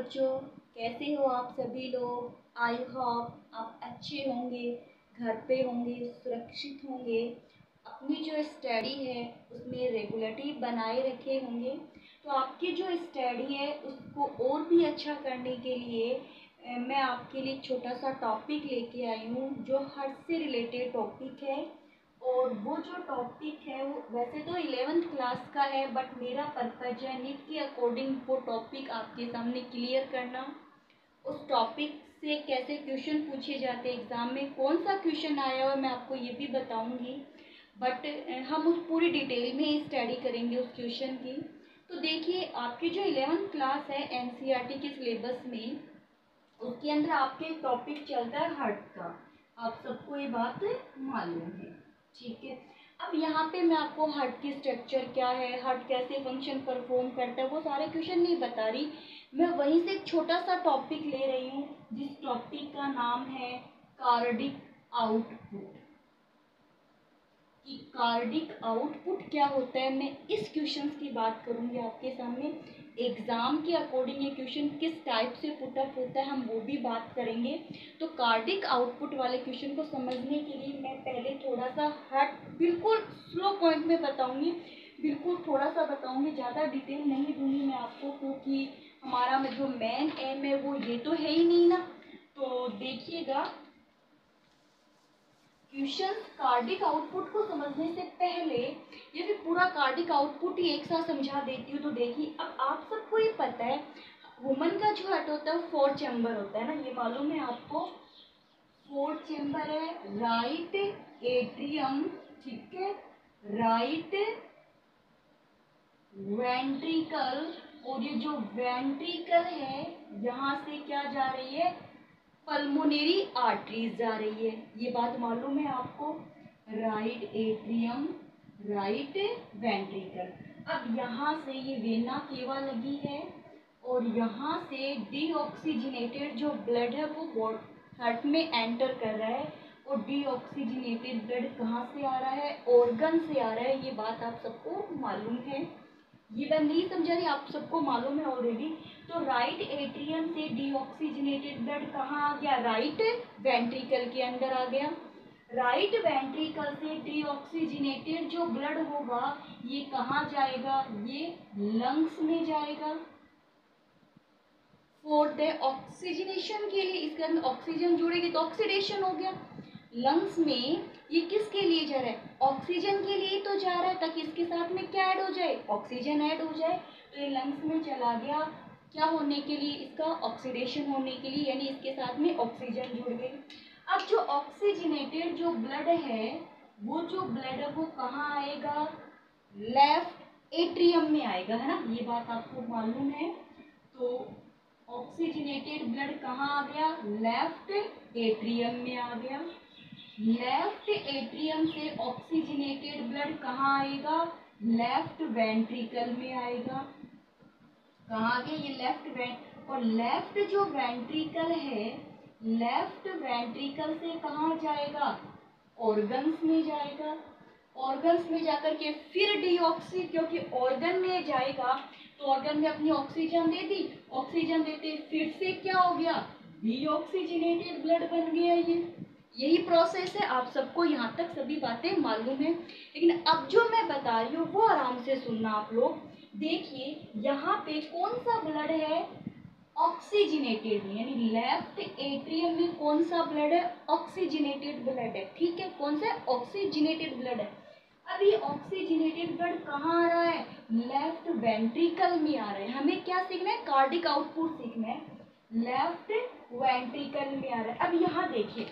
बच्चों, कैसे हो आप सभी लोग। आई होप आप अच्छे होंगे, घर पे होंगे, सुरक्षित होंगे, अपनी जो स्टडी है उसमें रेगुलरिटी बनाए रखे होंगे। तो आपकी जो स्टडी है उसको और भी अच्छा करने के लिए मैं आपके लिए छोटा सा टॉपिक लेके आई हूँ जो हर से रिलेटेड टॉपिक है। और वो जो टॉपिक है वो वैसे तो 11th क्लास का है, बट मेरा पर्पज है नीट के अकॉर्डिंग वो टॉपिक आपके सामने क्लियर करना। उस टॉपिक से कैसे क्वेश्चन पूछे जाते हैं एग्ज़ाम में, कौन सा क्वेश्चन आया हुआ मैं आपको ये भी बताऊंगी। बट हम उस पूरी डिटेल में स्टडी करेंगे उस क्वेश्चन की। तो देखिए, आपकी जो 11th क्लास है एनसीईआरटी के सिलेबस में, उसके अंदर आपके एक टॉपिक चलता है हार्ट का। आप सबको ये बात मालूम है, ठीक है। अब यहाँ पे मैं आपको हार्ट की स्ट्रक्चर क्या है, हार्ट कैसे फंक्शन परफॉर्म करता है, वो सारे क्वेश्चन नहीं बता रही। मैं वहीं से एक छोटा सा टॉपिक ले रही हूँ जिस टॉपिक का नाम है कार्डिक आउटपुट। कि कार्डिक आउटपुट क्या होता है, मैं इस क्वेश्चन की बात करूंगी आपके सामने। एग्जाम के अकॉर्डिंग ये क्वेश्चन किस टाइप से पुटअप होता है हम वो भी बात करेंगे। तो कार्डिक आउटपुट वाले क्वेश्चन को समझने के लिए मैं पहले थोड़ा सा हट बिल्कुल स्लो पॉइंट में बताऊंगी, बिल्कुल थोड़ा सा बताऊंगी, ज़्यादा डिटेल नहीं दूंगी मैं आपको, क्योंकि हमारा में जो मेन एम है वो ये तो है ही नहीं ना। तो देखिएगा, क्वेश्चन कार्डिक आउटपुट को समझने से पहले ये भी पूरा कार्डिक आउटपुट ही एक साथ समझा देती हूँ। तो देखिए, अब आप सबको ये पता है वुमन का जो हार्ट होता है 4 चैम्बर होता है ना, ये मालूम है आपको। 4 चैम्बर है, राइट एट्रियम, ठीक है, राइट वेंट्रिकल, और ये जो वेंट्रिकल है यहाँ से क्या जा रही है, पल्मोनरी आर्टरीज जा रही है, ये बात मालूम है आपको। Right atrium, right ventricle. अब यहाँ से ये वेना केवा लगी है और यहाँ से डीऑक्सीजनेटेड जो ब्लड है वो हार्ट में एंटर कर रहा है। और डीऑक्सीजनेटेड ब्लड कहाँ से आ रहा है, ऑर्गन से आ रहा है, ये बात आप सबको मालूम है। ये मैं नहीं समझा रही, आप सबको मालूम है ऑलरेडी। तो राइट एट्रियम से डीऑक्सीजनेटेड ब्लड कहाँ आ गया, राइट वेंट्रिकल के अंदर आ गया। राइट वेंट्रिकल से डीऑक्सीजनेटेड जो ब्लड होगा ये कहाँ जाएगा, ये लंग्स में जाएगा फॉर द ऑक्सीजनेशन के लिए। इसके अंदर ऑक्सीजन जुड़ेगी तो ऑक्सीडेशन हो गया। लंग्स में ये किसके लिए जा रहा है, ऑक्सीजन के लिए तो जा रहा है, ताकि इसके साथ में क्या ऐड हो जाए, ऑक्सीजन ऐड हो जाए। तो ये लंग्स में चला गया, क्या होने के लिए, इसका ऑक्सीडेशन होने के लिए, यानी इसके साथ में ऑक्सीजन जुड़ गई। अब जो ऑक्सीजनेटेड जो ब्लड है वो जो ब्लड है वो कहाँ आएगा, लेफ्ट एट्रियम में आएगा, है ना, ये बात आपको मालूम है। तो ऑक्सीजनेटेड ब्लड कहाँ आ गया, लेफ्ट एट्रियम में आ गया। लेफ्ट एट्रियम से ऑक्सीजनेटेड ब्लड कहाँ आएगा, लेफ्ट वेंट्रिकल में आएगा। कहाँ आ गया, ये लेफ्ट वेंट, और लेफ्ट जो वेंट्रिकल है, लेफ्ट वेंट्रिकल से कहाँ जाएगा, ऑर्गन्स में जाएगा। ऑर्गन्स में जाकर के फिर डीऑक्सी, क्योंकि ऑर्गन में जाएगा तो ऑर्गन में अपनी ऑक्सीजन दे दी, ऑक्सीजन देते फिर से क्या हो गया, डीऑक्सीजनेटेड ब्लड बन गया। ये यही प्रोसेस है, आप सबको यहाँ तक सभी बातें मालूम है। लेकिन अब जो मैं बता रही हूँ वो आराम से सुनना आप लोग। देखिए यहाँ पे कौन सा ब्लड है, ऑक्सीजनेटेड में, यानी लेफ्ट एट्रियम में कौन सा ब्लड है, ऑक्सीजनेटेड ब्लड है, ठीक है, कौन सा ऑक्सीजनेटेड ब्लड है। अब ये ऑक्सीजनेटेड ब्लड कहाँ आ रहा है, लेफ्ट वेंट्रिकल में आ रहा है। हमें क्या सीखना है, कार्डिक आउटपुट सीखना है, लेफ्ट वेंट्रिकल में आ रहा है। अब यहाँ देखिए,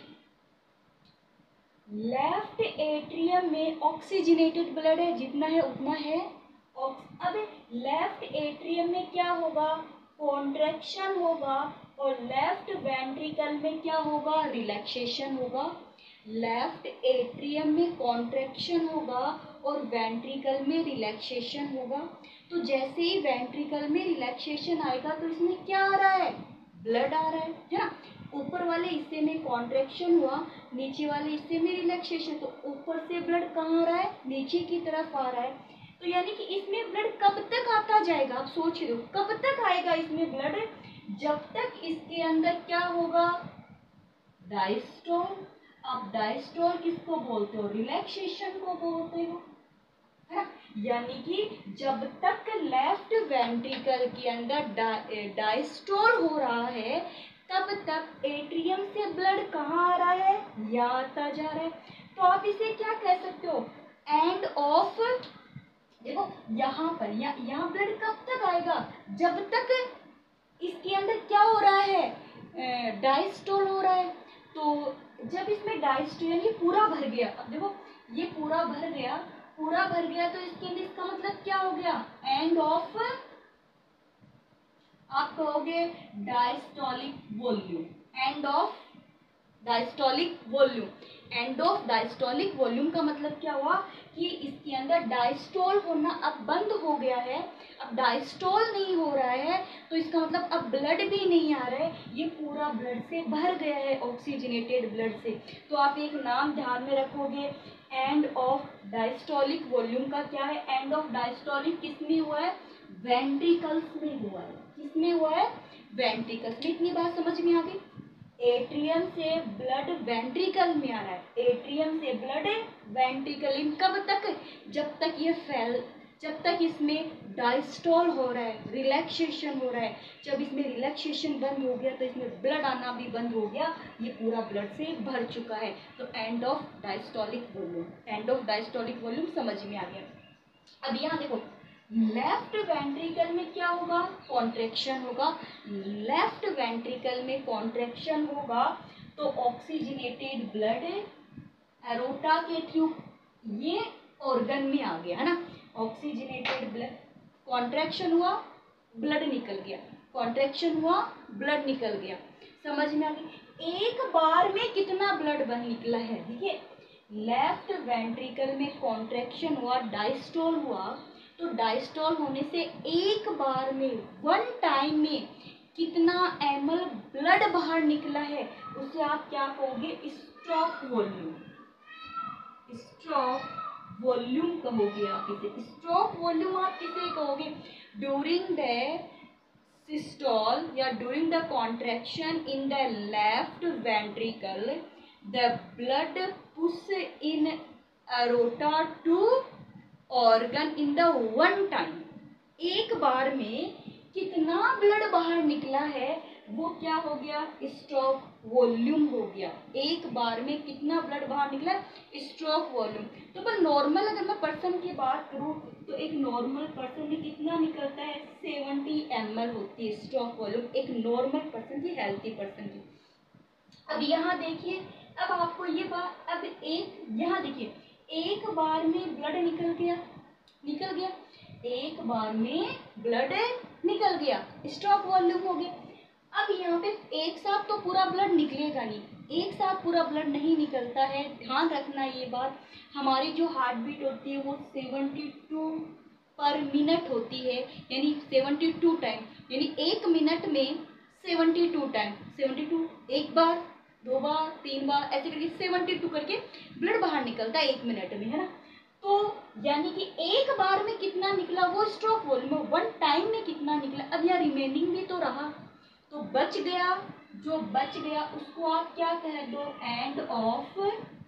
लेफ्ट एट्रियम में ऑक्सीजनेटेड ब्लड है, जितना है उतना है। अब लेफ्ट एट्रियम में क्या होगा, कॉन्ट्रैक्शन होगा, और लेफ्ट वेंट्रिकल में क्या होगा, रिलैक्सेशन होगा। लेफ्ट एट्रियम में कॉन्ट्रैक्शन होगा और वेंट्रिकल में रिलैक्सेशन होगा। तो जैसे ही वेंट्रिकल में रिलैक्सेशन आएगा तो इसमें क्या आ रहा है, ब्लड आ रहा है ना। ऊपर वाले हिस्से में कॉन्ट्रैक्शन हुआ, नीचे वाले हिस्से में रिलैक्सेशन, तो ऊपर से ब्लड कहाँ आ रहा है, नीचे की तरफ आ रहा है। तो यानी कि इसमें ब्लड कब तक आता जाएगा, आप सोच रहे हो कब तक आएगा इसमें ब्लड, जब तक इसके अंदर क्या होगा, डायस्टोल। अब डायस्टोल किसको बोलते हो, रिलैक्सेशन को बोलते हो, है ना। यानी कि जब तक लेफ्ट वेंट्रिकल के अंदर डायस्टोल हो रहा है तब तक एट्रियम से ब्लड कहाँ आ रहा है, यहाँ आता जा रहा है। तो आप इसे क्या कह सकते हो, एंड ऑफ, देखो यहाँ पर यहाँ ब्लड कब तक आएगा, जब तक इसके अंदर क्या हो रहा है, डायस्टोल हो रहा है। तो जब इसमें डायस्टोल यानी पूरा भर गया, अब देखो ये पूरा भर गया, पूरा भर गया तो इसके अंदर इसका मतलब क्या हो गया, एंड ऑफ, आप कहोगे diastolic volume, end of diastolic volume. End of diastolic volume का मतलब क्या हुआ कि इसके अंदर डायस्टोल होना अब बंद हो गया है। अब डायस्टोल नहीं हो रहा है तो इसका मतलब अब ब्लड भी नहीं आ रहा है, ये पूरा ब्लड से भर गया है, ऑक्सीजनेटेड ब्लड से। तो आप एक नाम ध्यान में रखोगे, एंड ऑफ डायस्टोलिक वॉल्यूम का क्या है, एंड ऑफ डायस्टोलिक किसमें हुआ है, वेंट्रिकल्स में हुआ है। किसमें हुआ है, वेंट्रिकल्स में। इतनी बात समझ में आ गई। एट्रियम से ब्लड वेंट्रिकल में आ रहा है, एट्रियम से ब्लड वेंट्रिकल, कब तक, जब तक इसमें डायस्टोल हो रहा है, रिलैक्सेशन हो रहा है। जब इसमें रिलैक्सेशन बंद हो गया तो इसमें ब्लड आना भी बंद हो गया, ये पूरा ब्लड से भर चुका है। तो end of diastolic volume, end of diastolic volume समझ में आ गया। अब यहाँ देखो लेफ्ट वेंट्रिकल में क्या होगा, कॉन्ट्रैक्शन होगा। लेफ्ट वेंट्रिकल में कॉन्ट्रैक्शन होगा तो ऑक्सीजनेटेड ब्लड एरोटा के थ्रू ये ऑर्गन में आ गया, है ना। ऑक्सीजनेटेड ब्लड, कॉन्ट्रैक्शन हुआ ब्लड निकल गया, कॉन्ट्रैक्शन हुआ ब्लड निकल गया, समझ में आ गई। एक बार में कितना ब्लड बन निकला है, देखिए लेफ्ट वेंट्रिकल में कॉन्ट्रैक्शन हुआ, डायस्टोल हुआ, तो डायस्टोल होने से एक बार में, वन टाइम में कितना ml ब्लड बाहर निकला है उसे आप क्या कहोगे, स्ट्रोक वॉल्यूम। स्ट्रोक वॉल्यूम कहोगे आप इसे, स्ट्रोक वॉल्यूम आप किसे कहोगे, ड्यूरिंग द सिस्टोल या during the contraction in the left ventricle the blood push in aorta to organ in the one time. एक बार में कितना ब्लड बाहर निकला है वो क्या हो गया, स्ट्रोक वॉल्यूम हो गया। एक बार में कितना ब्लड बाहर निकला, स्ट्रोक वॉल्यूम। तो पर नॉर्मल अगर मैं पर्सन की बात करूं तो एक नॉर्मल पर्सन में कितना निकलता है, 70 ml होती है स्ट्रोक वॉल्यूम, एक नॉर्मल पर्सन की, हेल्थी पर्सन की। अब यहाँ देखिए, अब आपको ये बात, अब एक यहाँ देखिए, एक बार में ब्लड निकल गया, एक बार में ब्लड निकल गया, स्ट्रोक वॉल्यूम हो गया। अब यहाँ पे एक साथ तो पूरा ब्लड निकलेगा नहीं, एक साथ पूरा ब्लड नहीं निकलता है, ध्यान रखना ये बात। हमारी जो हार्ट बीट होती है वो 72 पर मिनट होती है, यानी 72 टाइम, यानी एक मिनट में 72 टाइम, 72 एक बार, दो बार, तीन बार, ऐसे करके 72 करके ब्लड बाहर निकलता है एक मिनट में, है ना। तो यानी कि एक बार में कितना निकला वो स्ट्रोक वॉल्यूम, वन टाइम में कितना निकला। अब यहाँ रिमेनिंग भी तो रहा, तो बच गया, जो बच गया उसको आप क्या कह दो, end of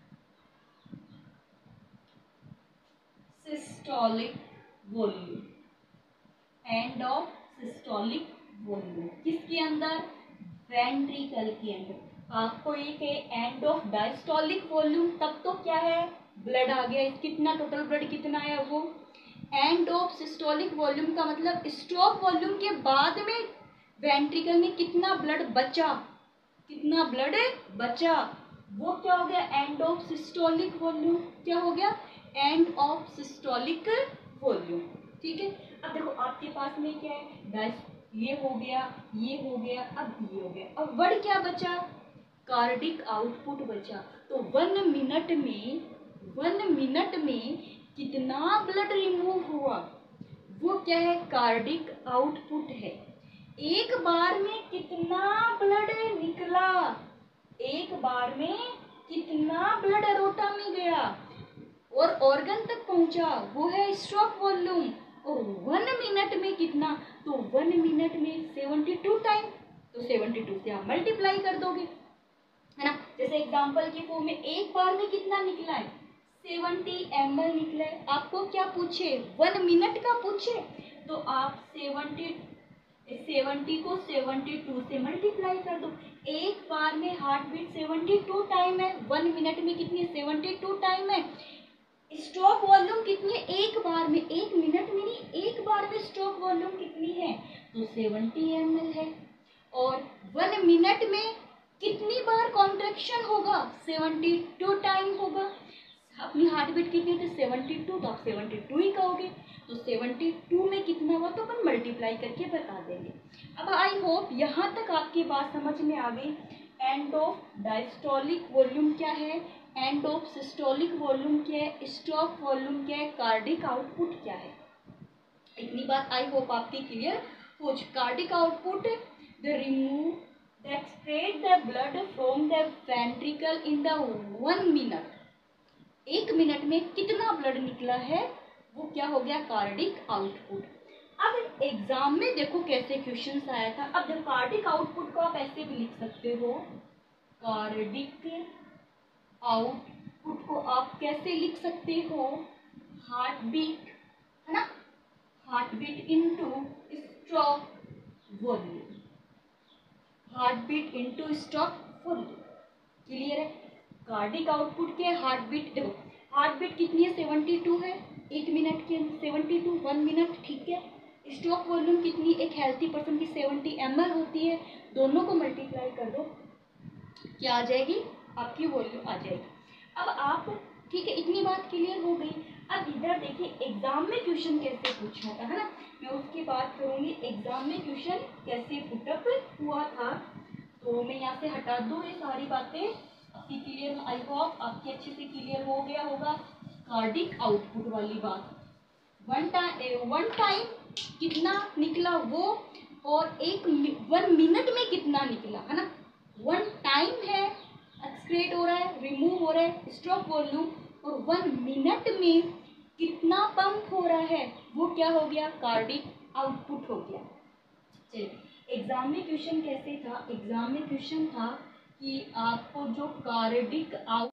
systolic volume, end of systolic volume. किसके अंदर, वेंट्रिकल के अंदर। आपको एक है एंड ऑफ डायस्टोलिक वॉल्यूम, तब तो क्या है, ब्लड आ गया, कितना टोटल ब्लड कितना आया वो। एंड ऑफ सिस्टोलिक वॉल्यूम का मतलब स्ट्रोक वॉल्यूम के बाद में वेंट्रिकल में कितना ब्लड बचा, कितना ब्लड बचा, वो क्या हो गया, एंड ऑफ सिस्टोलिक वॉल्यूम। क्या हो गया, एंड ऑफ सिस्टोलिक वॉल्यूम। ठीक है। अब देखो आपके पास में क्या है, ये हो गया, ये हो गया, अब ये हो गया, अब वर्ड क्या बचा, कार्डिक आउटपुट बचा। तो 1 मिनट में कितना ब्लड रिमूव हुआ, वो क्या है, कार्डिक आउटपुट है। एक बार में कितना ब्लड निकला, एक बार में कितना ब्लड एरोटा में गया और ऑर्गन तक पहुंचा, वो है स्ट्रोक वॉल्यूम। और 1 मिनट में कितना, तो 1 मिनट में 72 टाइम, 72 से आप मल्टीप्लाई कर दोगे, है ना। जैसे एग्जांपल के फॉर्म में एक बार में कितना निकला है, 70 ml निकला है। आपको क्या पूछे, 1 मिनट का पूछे, तो आप 70 को 72 से मल्टीप्लाई कर दो। एक बार में हार्ट बीट 72 टाइम है, 1 मिनट में कितनी 72 टाइम है। स्ट्रोक वॉल्यूम कितनी है एक बार में, 1 मिनट में नहीं, एक बार में स्ट्रोक वॉल्यूम कितनी है, तो 70 ml है। और 1 मिनट में कितनी बार कॉन्ट्रैक्शन होगा, 72 टाइम होगा। अपनी हार्ट बीट कितनी थी 72, तो आप 72 ही कहोगे, तो 72 में कितना हुआ तो अपन मल्टीप्लाई करके बता देंगे। अब आई होप यहाँ तक आपकी बात समझ में आ गई। एंड ऑफ डायस्टोलिक वॉल्यूम क्या है, एंड ऑफ सिस्टोलिक वॉल्यूम क्या है, स्ट्रोक वॉल्यूम क्या है, कार्डिक आउटपुट क्या है, इतनी बात आई होप आपकी क्लियर हो। Cardiac output the remove the extract the blood from the ventricle in the 1 minute, 1 minute में कितना ब्लड निकला है वो क्या हो गया, कार्डिक आउटपुट। अब एग्जाम में देखो कैसे क्वेश्चंस आया था। अब कार्डिक आउटपुट को आप ऐसे भी लिख सकते हो, कार्डिक आउटपुट को आप कैसे लिख सकते हो, हार्ट बीट, है ना, heart beat into stroke volume, heart beat into stroke volume, clear है। कार्डिक आउटपुट के हार्ट बीट, देखो हार्ट बीट कितनी है 72 है, 1 मिनट के 72, 1 मिनट, ठीक है। स्ट्रोक वॉल्यूम कितनी, एक हेल्थी पर्सन की 70 ml होती है, दोनों को मल्टीप्लाई कर दो, क्या आ जाएगी, आपकी वॉल्यूम आ जाएगी। अब आप, ठीक है, इतनी बात क्लियर हो गई। अब इधर देखिए एग्जाम में क्वेश्चन कैसे पूछा था, है ना, मैं उसकी बात करूंगी। एग्जाम में क्वेश्चन कैसे पुटअप हुआ था, तो मैं यहाँ से हटा दूँ ये सारी बातें, आपकी क्लियर, आई होप आपकी अच्छे से क्लियर हो गया होगा। कार्डिक आउटपुट वाली बात, वन टाइम कितना निकला वो, और 1 मिनट में कितना निकला, है ना। 1 टाइम है, एक्सक्रेट हो रहा है, रिमूव हो रहा है, स्ट्रोक वॉल्यूम, और 1 मिनट में कितना पंप हो रहा है वो क्या हो गया, कार्डिक आउटपुट हो गया। चलिए एग्जाम में क्वेश्चन कैसे था, एग्जाम में क्वेश्चन था कि आपको जो कार्डिक आउट